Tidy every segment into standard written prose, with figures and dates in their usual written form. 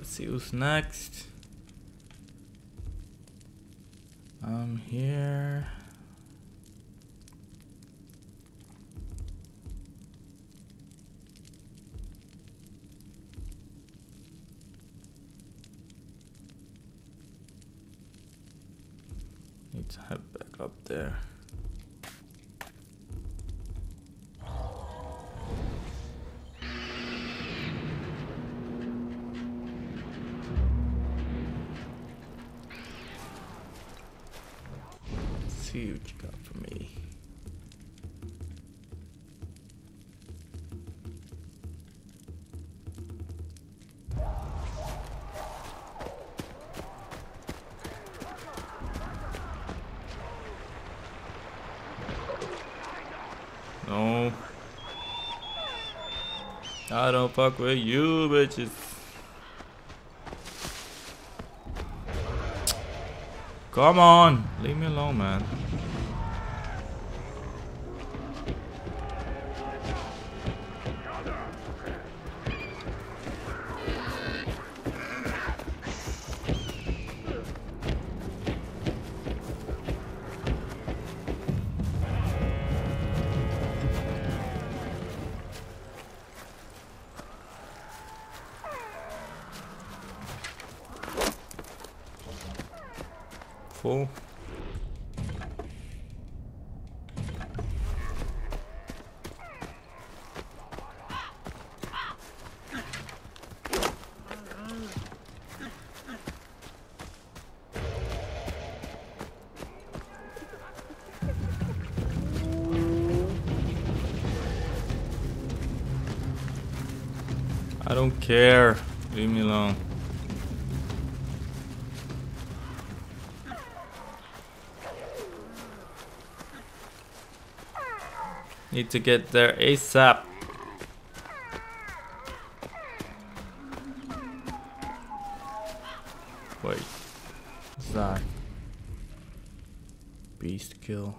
Let's see who's next. I'm here. Need to head back up there. See what you got for me. No. I don't fuck with you, bitches. Come on, leave me alone, man. Full. I don't care. Leave me alone. Need to get there ASAP. Wait. What's that? Beast kill.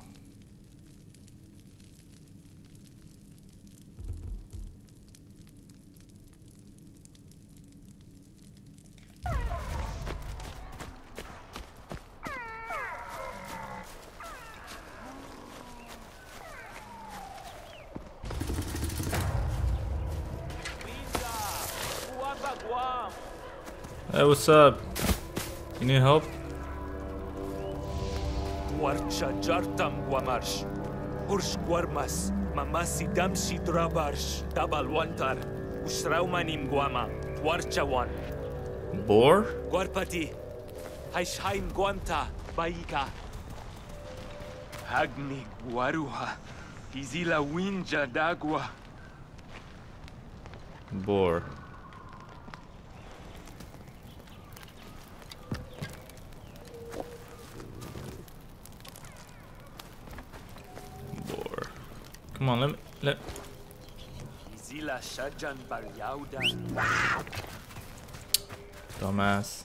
Hey, what's up? You need help? Warcha jartam guamarsh. Ursh guarmas. Mamasi damsi drabarsh. Tabalwantar. Usraumanim guama. Warcha one. Boar? Guarpati. Haishaim guanta. Baika. Agni guaruha. Izila winja dagua. Boar. Come on, let Izila shajan baryaudan. Dumbass.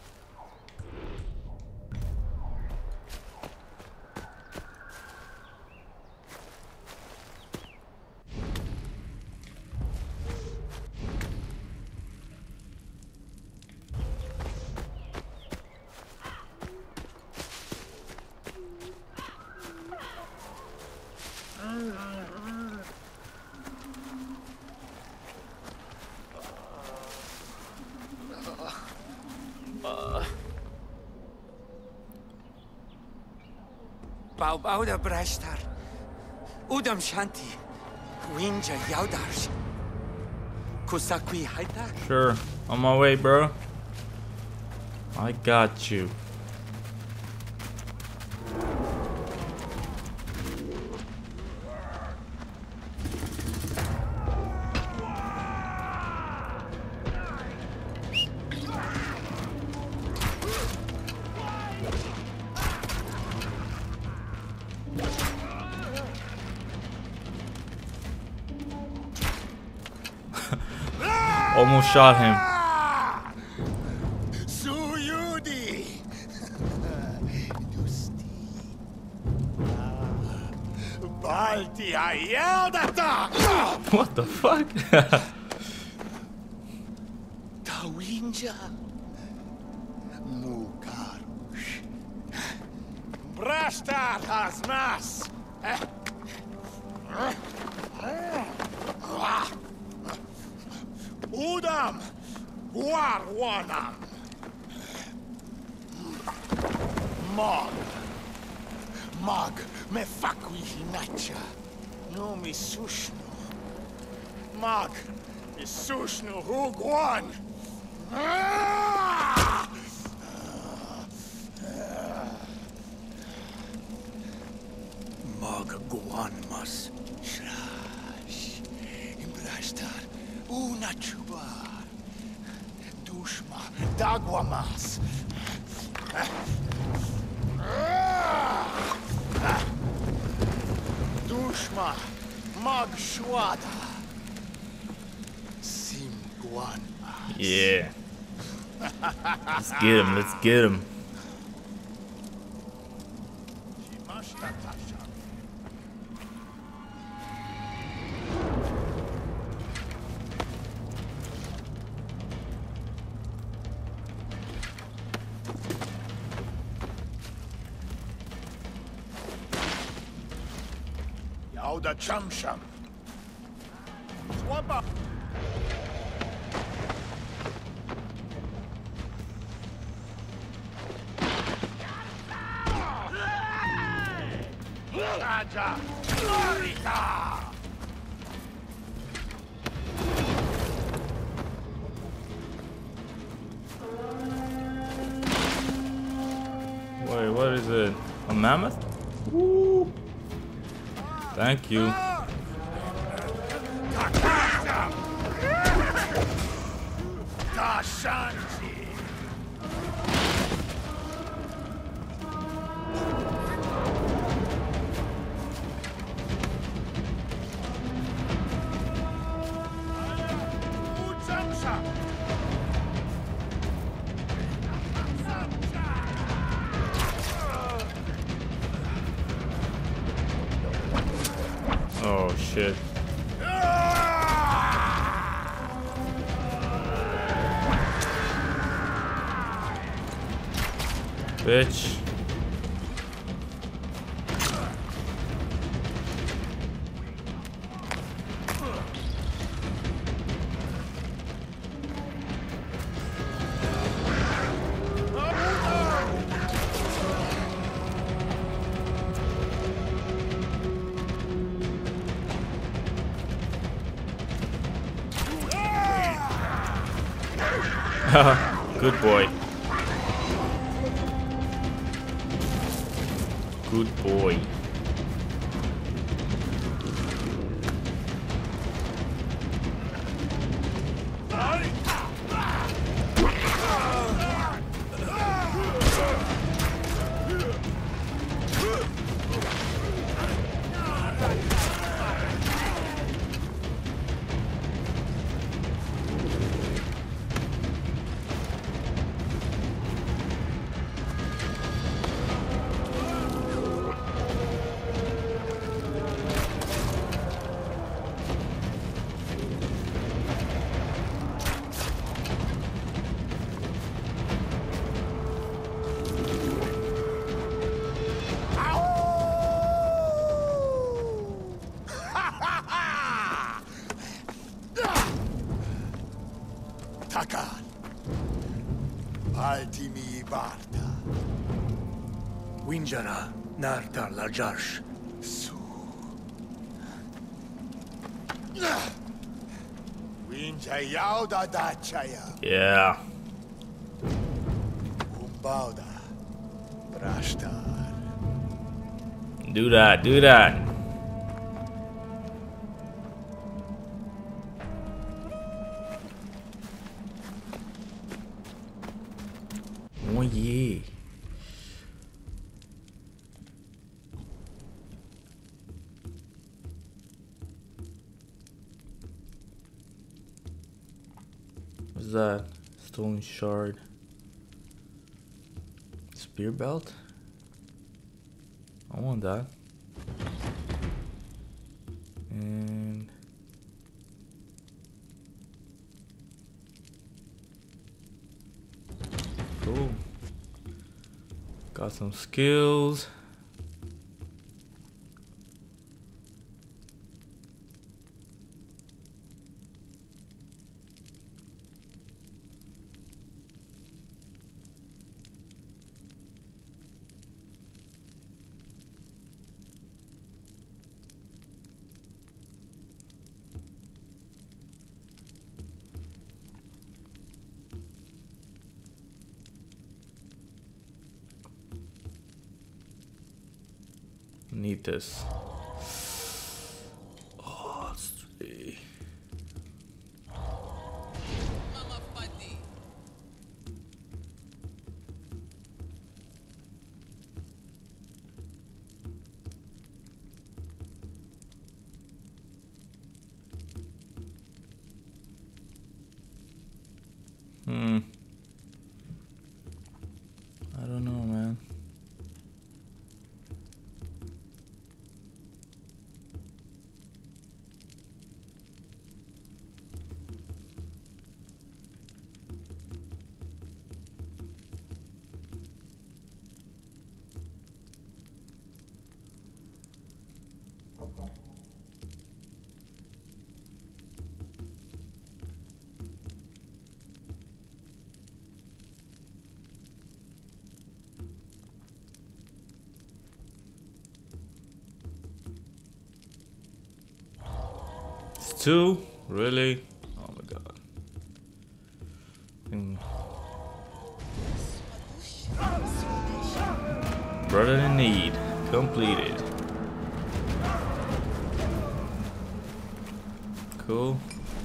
Bauda Brashtar. Udam Shanti. Winja Yaudarsh. Kusakwi Haita. Sure, on my way, bro. I got you. Almost shot him. Suyudi. Balti Ayaldata. What the fuck? Winja. Mukarush. Brashtar has nas. Udam. Warwanam. Mag. Mag. Me fakwi hinacha. No mi sushno. Mag. Mi sushno hugwan. Mag guan mas. Shrash. Imbrashtar. Una chubar. Dushma. Dagwamas. Dushma. Mag shwada. Sim guan. Yeah. Let's get him. Let's get him. Yauda Chamsham. Swaba. Raja Glorita. Wait, what is it? A mammoth? Woo. Thank you. Dashanti. Oh shit. Bitch. Good boy. Good boy. Takan. Altimi Barta. Winjara, Narta Lajarsh. Su. Winja Yauda Dachaya. Yeah. Umbauda. Brashtar. Do that. Do that. Oh yeah. What's that? Stone shard. Spear belt? I want that. And Got some skills. Need this. Oh, it's 3. I don't know, man. It's 2? Really? Oh my god. Brother in need. Completed. Cool.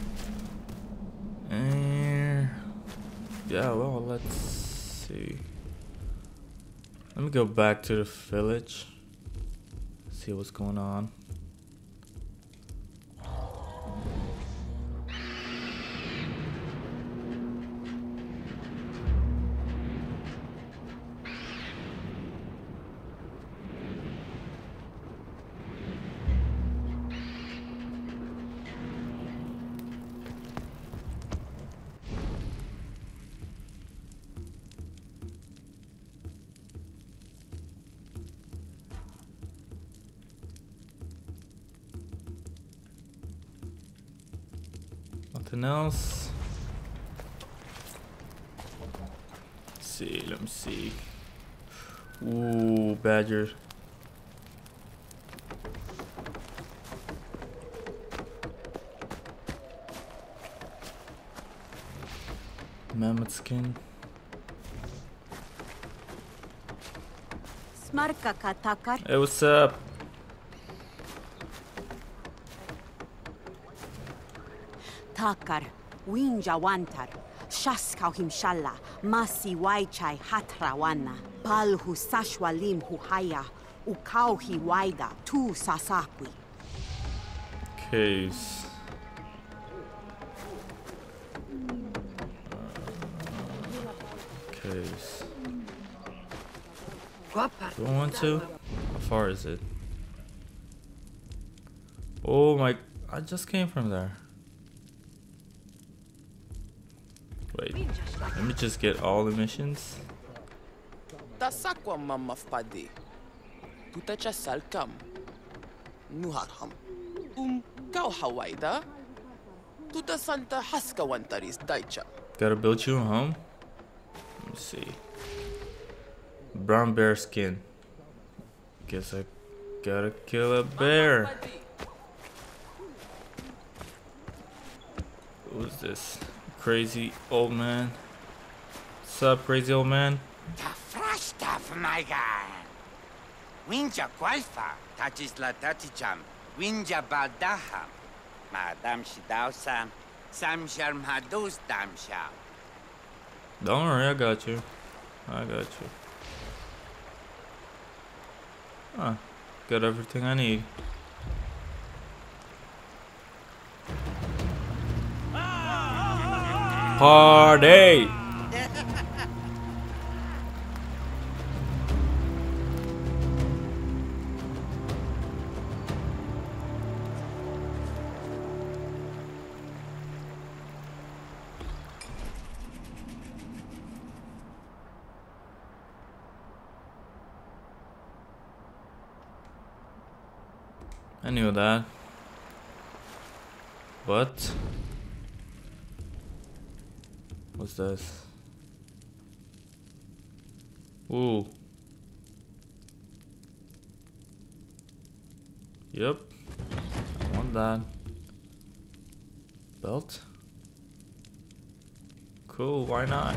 And yeah, well, let's see. Let me go back to the village. See what's going on. Nothing else. Let's see, let me see. Ooh, badger. Mammoth skin. Smarka katakar. Hey, what's up? Takar, winja wantar, shaskau himshalla, masi waichai hatrawana, palhu sashwalim huhaya, ukauhi waida, tu sasakwi. Case. Case. Do I want to? How far is it? Oh my, I just came from there. Wait, let me just get all the missions. Tasakwa mama fpadi. Tutacha salkam. Nuharham. Kau hawaida. Tuta santa haska wantaris daicha. Gotta build you a home. Let me see. Brown bear skin. Guess I gotta kill a bear. Who's this? Crazy old man. What's up, crazy old man? Tafrashta, my guy. Winja Gualfa, Tachisla Taticham, Winja Baldaha, Madam Shidausa, Samshar Madus Damsha. Don't worry, I got you. I got you. Huh. Got everything I need. Party! I knew that. But what's this? Ooh. Yep. I want that. Belt. Cool, why not?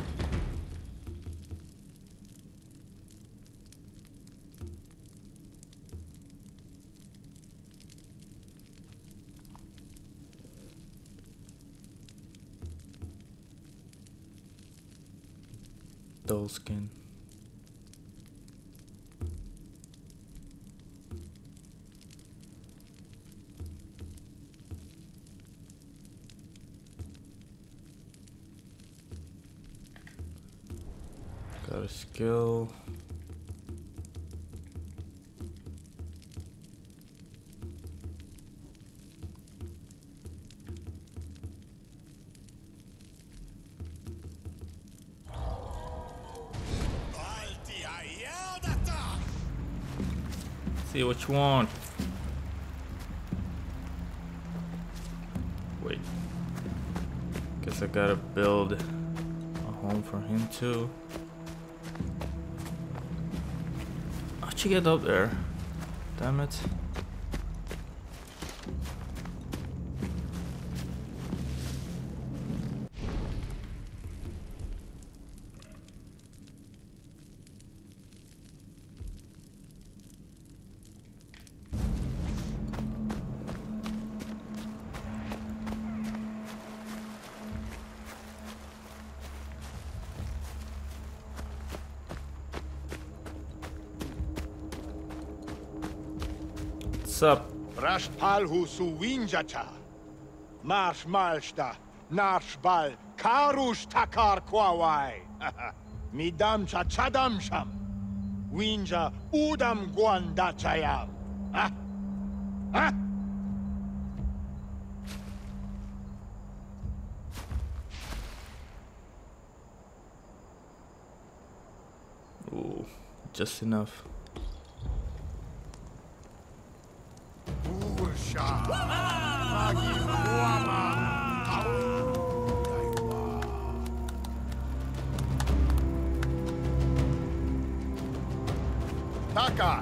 Doll skin. Got a skill. See what you want. Wait. Guess I gotta build a home for him too. How'd you get up there? Damn it. What's up? Rashpalhu su winjacha. Marsh malshta. Narshbal. Karush takar kwawai. Midamcha chadamsham. Winja udam guandachayam. Huh? Huh? Ooh, just enough. Takar.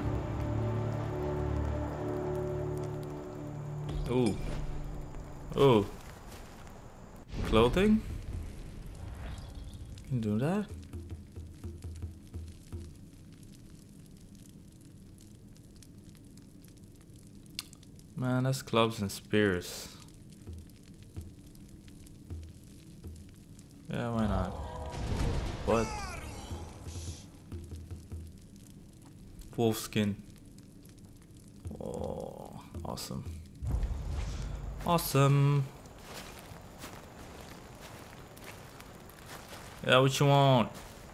Ooh. Oh. Clothing? Can do that? Man, that's clubs and spears. Yeah, why not? What? Wolf skin. Oh, awesome. Awesome. Yeah, what you want?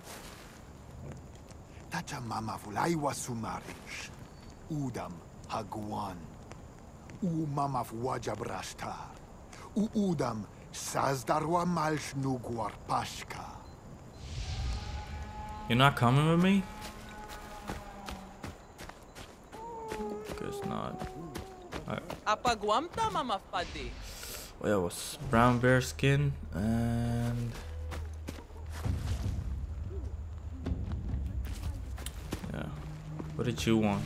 Tacha mama vulaiwa sumarish. Udam haguan. U mama wajabrashtar. U udam sazdarwa malsh nugwar pashka. You're not coming with me? Guess not. Apaguamta, Mama Fadi. Oh yeah, it was brown bear skin and yeah. What did you want?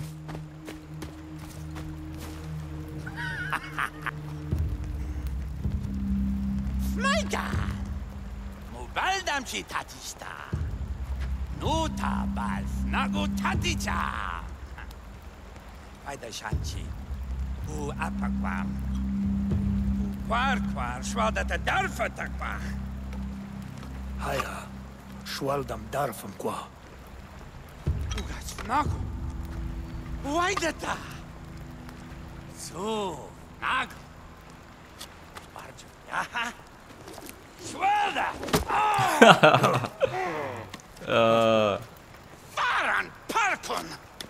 My God! Mubaldam shi tatista. Nuta bal nagu taticha. Paida shanchi. U apakwam. U kwar shwaldata darfa takwa. Haya, shwaldam darfam kwa. Ugas nagu. Waidata. So, nagu. Barju, yaha. Shwalda! Faran Parkon!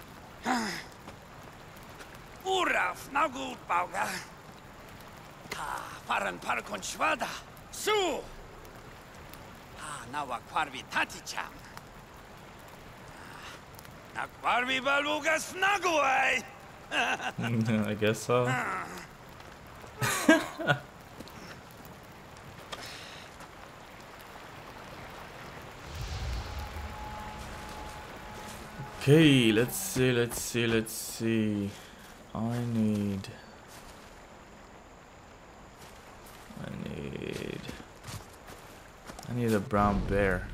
Uraf Nagut Bauga! Faran Parkon Shwada! Su! Nawa Kwarvi Taticham! Nakwarvi Balugas Naguai! I guess so. Okay, let's see. I need a brown bear.